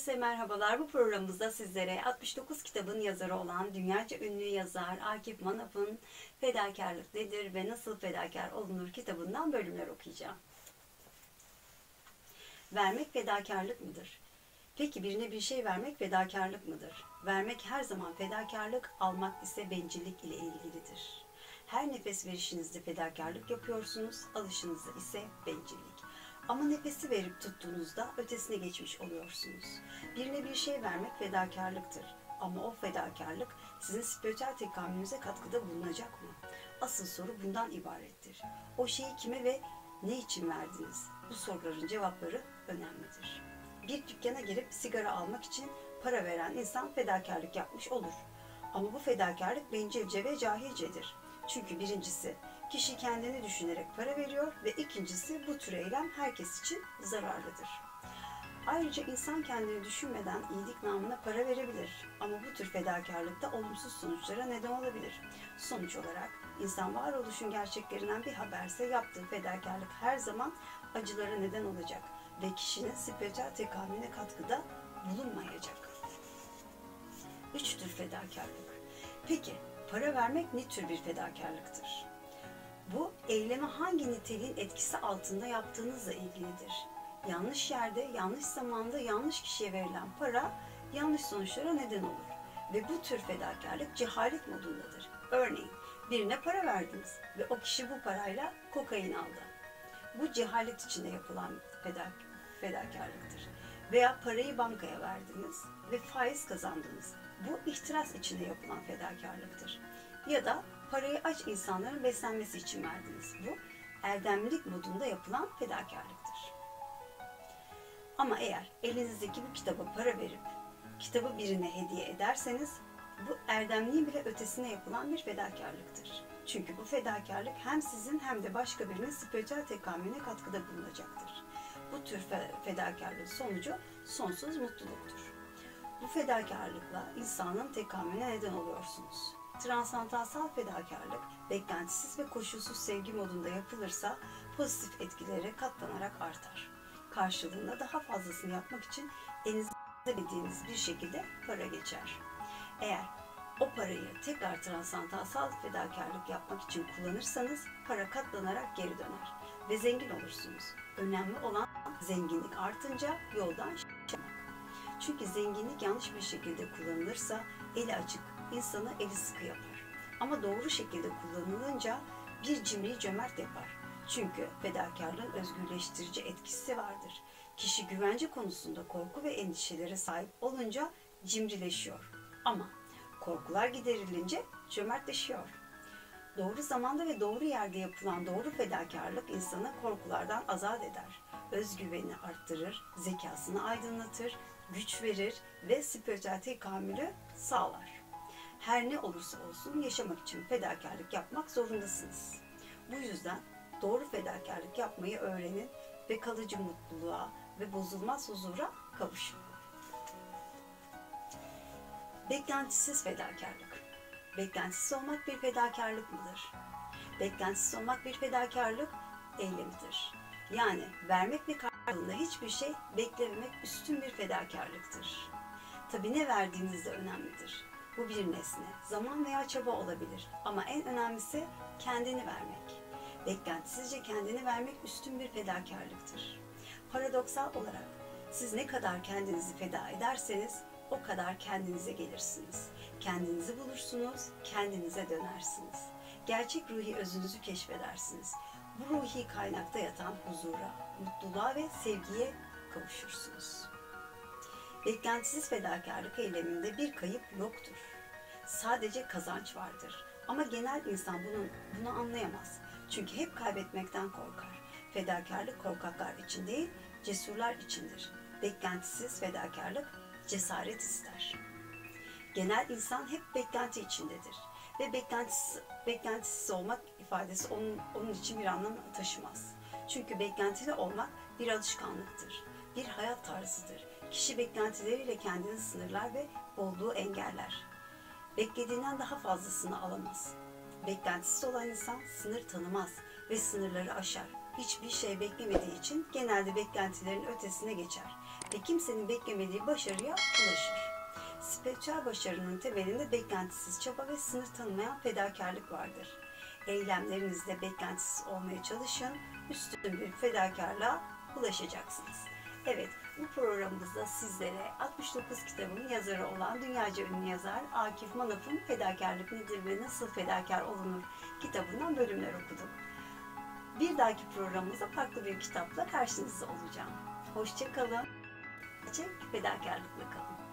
Herkese merhabalar. Bu programımızda sizlere 69 kitabın yazarı olan dünyaca ünlü yazar Akif Manaf'ın Fedakarlık Nedir ve Nasıl Fedakar Olunur kitabından bölümler okuyacağım. Vermek fedakarlık mıdır? Peki birine bir şey vermek fedakarlık mıdır? Vermek her zaman fedakarlık, almak ise bencillik ile ilgilidir. Her nefes verişinizde fedakarlık yapıyorsunuz, alışınızda ise bencillik. Ama nefesi verip tuttuğunuzda ötesine geçmiş oluyorsunuz. Birine bir şey vermek fedakarlıktır. Ama o fedakarlık sizin spiritüel tekamülünüze katkıda bulunacak mı? Asıl soru bundan ibarettir. O şeyi kime ve ne için verdiniz? Bu soruların cevapları önemlidir. Bir dükkana girip sigara almak için para veren insan fedakarlık yapmış olur. Ama bu fedakarlık bencilce ve cahilcedir. Çünkü birincisi, kişi kendini düşünerek para veriyor ve ikincisi bu tür eylem herkes için zararlıdır. Ayrıca insan kendini düşünmeden iyilik namına para verebilir ama bu tür fedakarlıkta olumsuz sonuçlara neden olabilir. Sonuç olarak insan varoluşun gerçeklerinden bir haberse yaptığı fedakarlık her zaman acılara neden olacak ve kişinin spiritüel tekamülüne katkıda bulunmayacak. 3 tür fedakarlık. Peki para vermek ne tür bir fedakarlıktır? Bu, eylemi hangi niteliğin etkisi altında yaptığınızla ilgilidir. Yanlış yerde, yanlış zamanda, yanlış kişiye verilen para yanlış sonuçlara neden olur. Ve bu tür fedakarlık cehalet modundadır. Örneğin, birine para verdiniz ve o kişi bu parayla kokain aldı. Bu cehalet içinde yapılan fedakarlıktır. Veya parayı bankaya verdiniz ve faiz kazandınız. Bu ihtiras içinde yapılan fedakarlıktır. Ya da parayı aç insanların beslenmesi için verdiniz. Bu erdemlilik modunda yapılan fedakarlıktır. Ama eğer elinizdeki bu kitaba para verip kitabı birine hediye ederseniz bu erdemliğin bile ötesine yapılan bir fedakarlıktır. Çünkü bu fedakarlık hem sizin hem de başka birinin spiritüel tekamülüne katkıda bulunacaktır. Bu tür fedakarlığın sonucu sonsuz mutluluktur. Bu fedakarlıkla insanın tekamülüne neden oluyorsunuz. Transandansal fedakarlık, beklentisiz ve koşulsuz sevgi modunda yapılırsa pozitif etkilere katlanarak artar. Karşılığında daha fazlasını yapmak için elinizde bildiğiniz bir şekilde para geçer. Eğer o parayı tekrar transandansal fedakarlık yapmak için kullanırsanız para katlanarak geri döner ve zengin olursunuz. Önemli olan zenginlik artınca yoldan çıkmak. Çünkü zenginlik yanlış bir şekilde kullanılırsa eli açık, insanı eli sıkı yapar. Ama doğru şekilde kullanılınca bir cimriyi cömert yapar. Çünkü fedakarlığın özgürleştirici etkisi vardır. Kişi güvence konusunda korku ve endişelere sahip olunca cimrileşiyor. Ama korkular giderilince cömertleşiyor. Doğru zamanda ve doğru yerde yapılan doğru fedakarlık insanı korkulardan azat eder. Özgüvenini arttırır, zekasını aydınlatır, güç verir ve spiritüel tekamülü sağlar. Her ne olursa olsun yaşamak için fedakarlık yapmak zorundasınız. Bu yüzden doğru fedakarlık yapmayı öğrenin ve kalıcı mutluluğa ve bozulmaz huzura kavuşun. Beklentisiz fedakarlık. Beklentisiz olmak bir fedakarlık mıdır? Beklentisiz olmak bir fedakarlık eylemidir. Yani vermek ve karşılığında hiçbir şey beklememek üstün bir fedakarlıktır. Tabii ne verdiğiniz de önemlidir. Bu bir nesne, zaman veya çaba olabilir ama en önemlisi kendini vermek. Beklentisizce kendini vermek üstün bir fedakarlıktır. Paradoksal olarak siz ne kadar kendinizi feda ederseniz o kadar kendinize gelirsiniz. Kendinizi bulursunuz, kendinize dönersiniz. Gerçek ruhi özünüzü keşfedersiniz. Bu ruhi kaynakta yatan huzura, mutluluğa ve sevgiye kavuşursunuz. Beklentisiz fedakarlık eyleminde bir kayıp yoktur. Sadece kazanç vardır. Ama genel insan bunu anlayamaz. Çünkü hep kaybetmekten korkar. Fedakarlık korkaklar için değil, cesurlar içindir. Beklentisiz fedakarlık cesaret ister. Genel insan hep beklenti içindedir. Ve beklentisiz olmak ifadesi onun için bir anlam taşımaz. Çünkü beklentili olmak bir alışkanlıktır, bir hayat tarzıdır. Kişi beklentileriyle kendini sınırlar ve bolluğu engeller. Beklediğinden daha fazlasını alamaz. Beklentisiz olan insan sınır tanımaz ve sınırları aşar. Hiçbir şey beklemediği için genelde beklentilerin ötesine geçer ve kimsenin beklemediği başarıya ulaşır. Spiritüel başarının temelinde beklentisiz çaba ve sınır tanımayan fedakarlık vardır. Eylemlerinizde beklentisiz olmaya çalışın, üstün bir fedakarlığa ulaşacaksınız. Evet, bu programımızda sizlere 69 kitabın yazarı olan dünyaca ünlü yazar Akif Manaf'ın Fedakarlık Nedir ve Nasıl Fedakar Olunur kitabından bölümler okudum. Bir dahaki programımızda farklı bir kitapla karşınızda olacağım. Hoşça kalın, fedakarlıkla kalın.